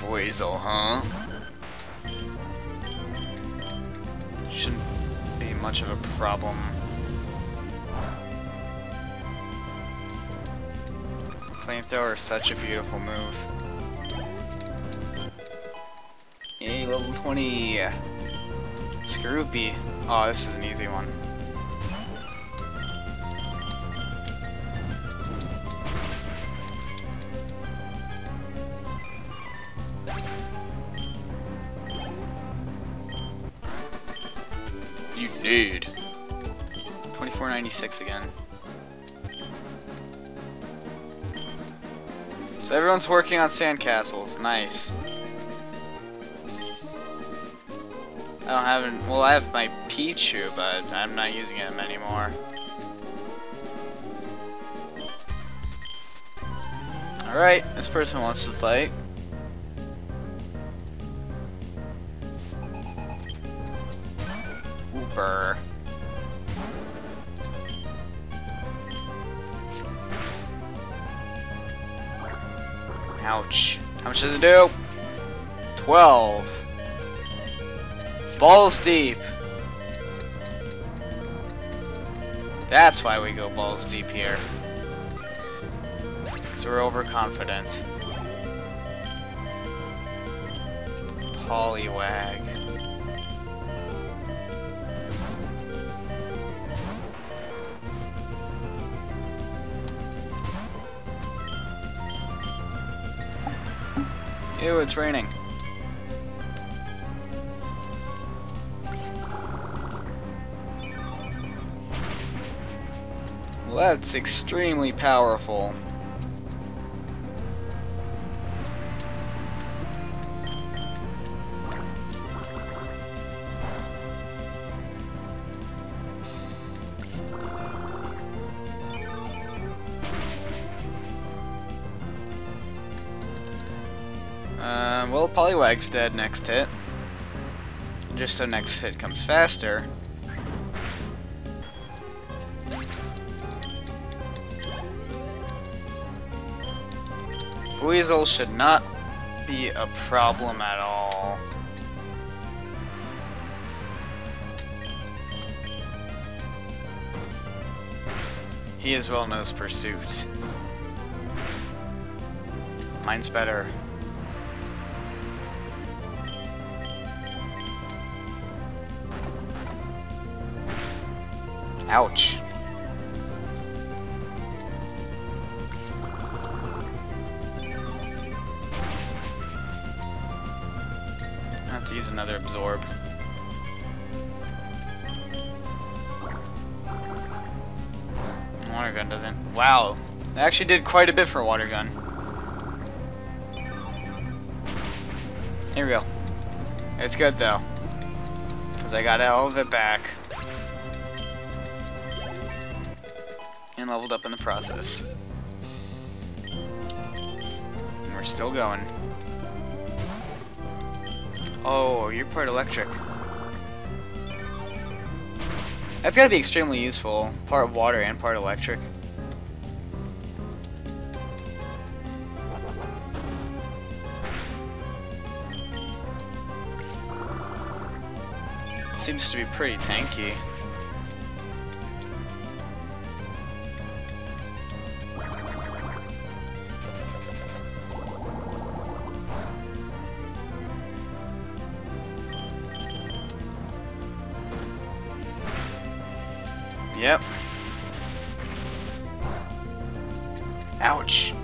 Weasel, huh? Shouldn't be much of a problem. Flamethrower is such a beautiful move. Yay, level 20! Skorupi. Oh, this is an easy one. You need 2496 again. So everyone's working on sandcastles. Nice. I don't have an, well, I have my Pichu, but I'm not using him anymore. Alright, this person wants to fight. Uber. Ouch. How much does it do? 12. Balls deep. That's why we go balls deep here. Because we're overconfident. Poliwag. Ew, it's raining. Well, that's extremely powerful. Well, Poliwag's dead next hit. Just so next hit comes faster. Weasel should not be a problem at all. He as well knows Pursuit. Mine's better. Ouch. I have to use another absorb. Water gun doesn't. Wow. It actually did quite a bit for a water gun. Here we go. It's good though. Because I got all of it back. And leveled up in the process. And we're still going. Oh, you're part electric. That's gotta be extremely useful. Part water and part electric. It seems to be pretty tanky. Yep. Ouch.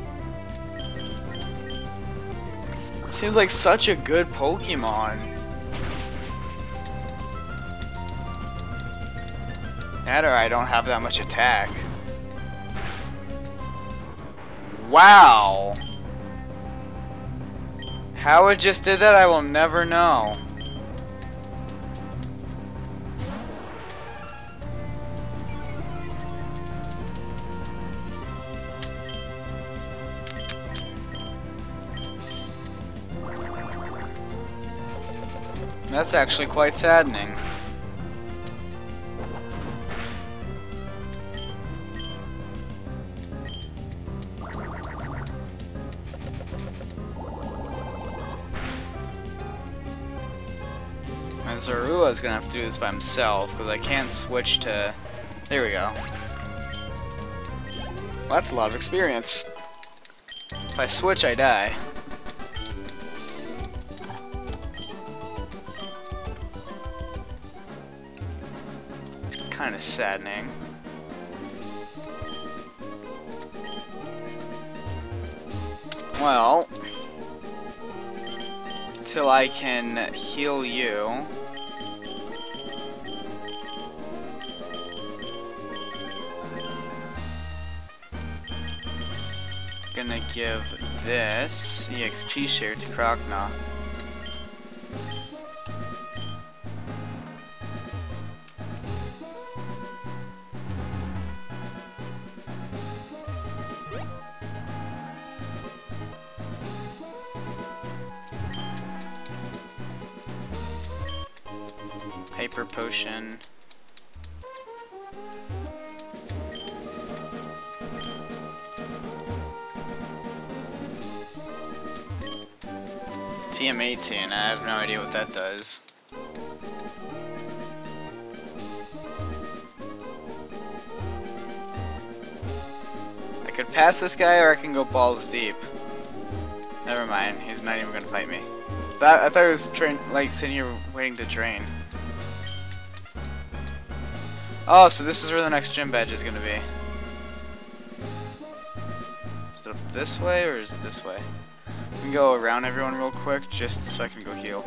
It seems like such a good Pokemon. That or I don't have that much attack. Wow. How it just did that, I will never know. That's actually quite saddening. Zorua's gonna have to do this by himself, because I can't switch to... There we go. Well, that's a lot of experience. If I switch, I die. It's kind of saddening. Well, till I can heal you. Gonna give this EXP share to Krokna. Hyper potion. TM18, I have no idea what that does. I could pass this guy or I can go balls deep. Never mind, he's not even gonna fight me. I thought he was like sitting here waiting to drain. Oh, so this is where the next gym badge is gonna be. Is it up this way or is it this way? We can go around everyone real quick just so I can go heal.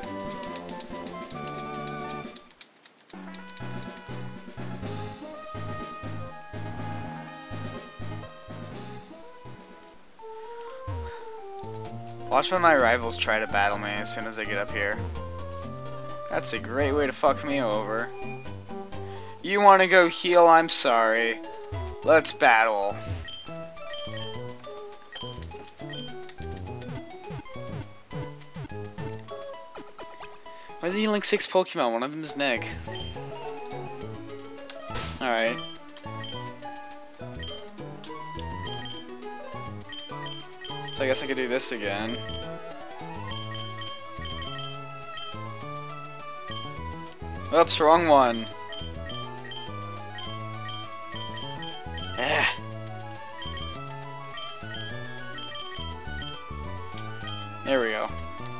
Watch when my rivals try to battle me as soon as I get up here. That's a great way to fuck me over. You want to go heal? I'm sorry. Let's battle. Why is he healing 6 Pokemon? One of them is Neg. Alright. So I guess I could do this again. Oops, wrong one. There we go.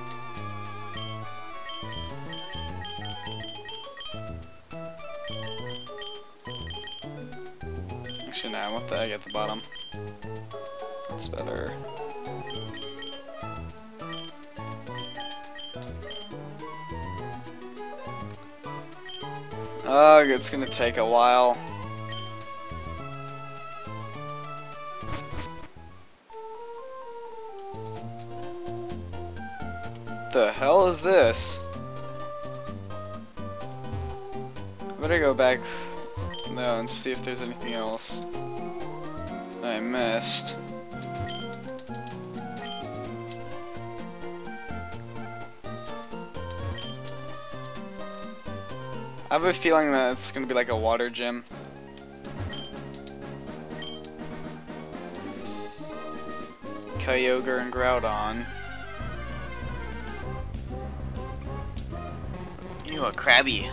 Actually, no, I want the egg at the bottom. That's better. Ugh, it's gonna take a while. The hell is this? Better go back now and see if there's anything else I missed. I have a feeling that it's gonna be like a water gym. Kyogre and Groudon. Ew, a Krabby.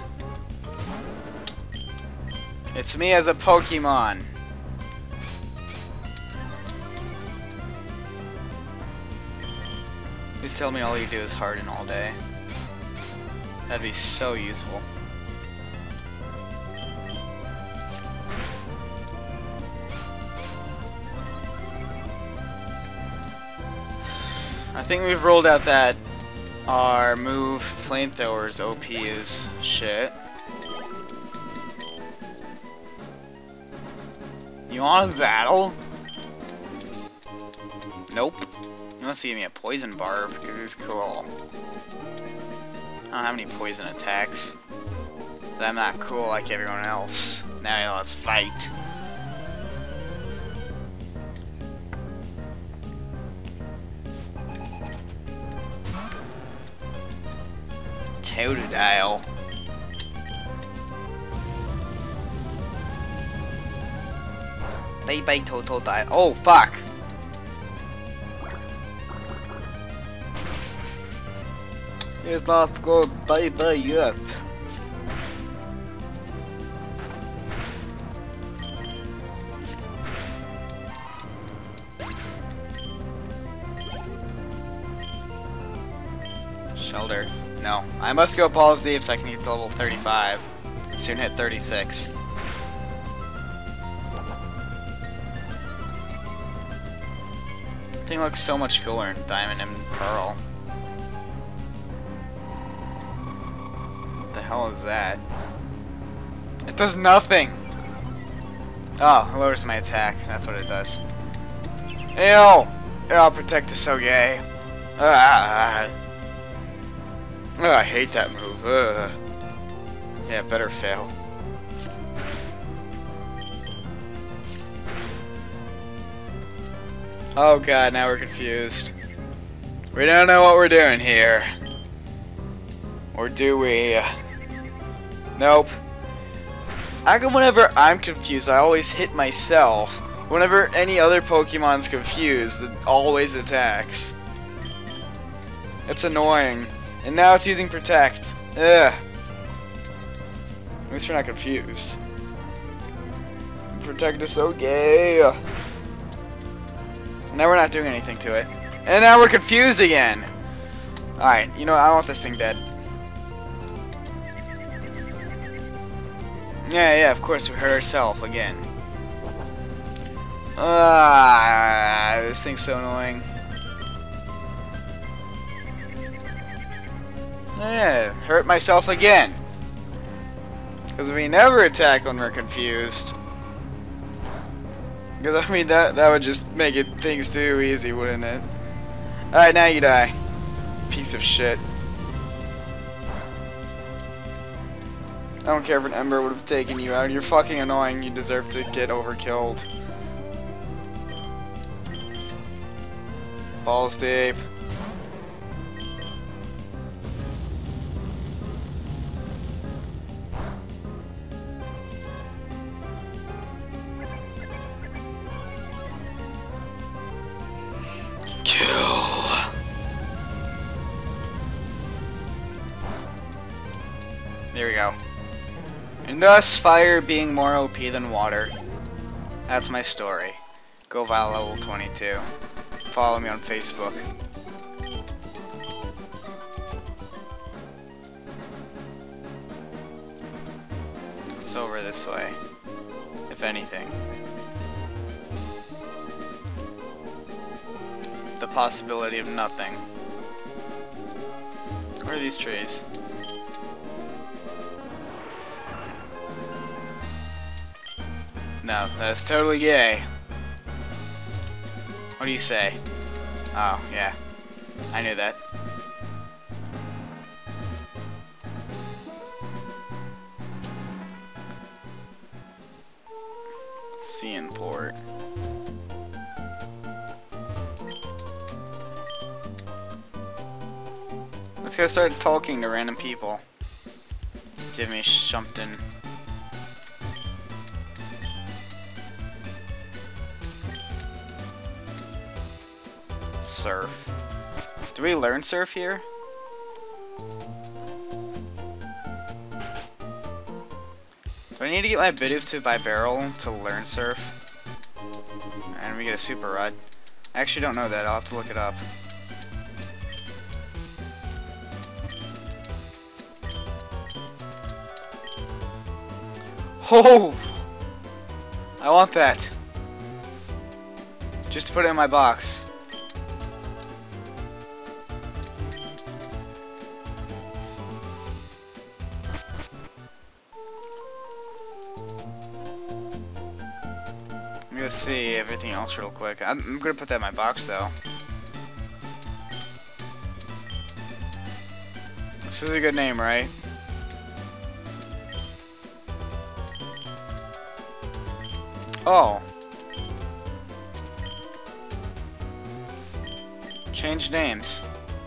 It's me as a Pokemon. Please tell me all you do is harden all day. That'd be so useful. I think we've rolled out that our move Flamethrower's OP is shit. You want to battle? Nope. You must give me a poison barb because it's cool. I don't have any poison attacks. So I'm not cool like everyone else. Now let's fight. Totodile. Bye bye Totodile. Oh fuck! It's not go bye bye yet. Shelter. No. I must go balls deep so I can get to level 35. Soon hit 36. Thing looks so much cooler in Diamond and Pearl. What the hell is that? It does nothing! Oh, it lowers my attack. That's what it does. Ew! Ew, Protect is so gay. Ah. Oh, I hate that move. Ugh. Yeah, better fail. Oh god, now we're confused. We don't know what we're doing here. Or do we? Nope. How come whenever I'm confused, I always hit myself? Whenever any other Pokemon's confused, it always attacks. It's annoying. And now it's using Protect. Ugh. At least we're not confused. Protect is so gay. Now we're not doing anything to it. And now we're confused again. Alright, you know what? I want this thing dead. Yeah, of course we hurt ourselves again. This thing's so annoying. Yeah, hurt myself again. Because we never attack when we're confused. Because I mean that would just make things too easy, wouldn't it? Alright, now you die. Piece of shit. I don't care if an Ember would have taken you out. You're fucking annoying. You deserve to get overkilled. Balls deep. There we go. And thus, fire being more OP than water. That's my story. Grovyle level 22. Follow me on Facebook. It's over this way, if anything. The possibility of nothing. Where are these trees? No, that's totally gay. What do you say? Oh, yeah. I knew that. Sea Port. Let's go start talking to random people. Give me something. Surf. Do we learn surf here? Do I need to get my Bidoof to Bibarel to learn surf? And we get a Super Rod. I actually don't know that. I'll have to look it up. Oh! I want that. Just to put it in my box. Let's see everything else real quick. I'm gonna put that in my box though. This is a good name, right? Oh. Change names.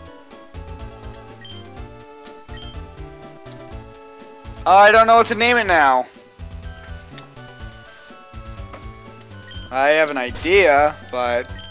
Oh, I don't know what to name it now. I have an idea, but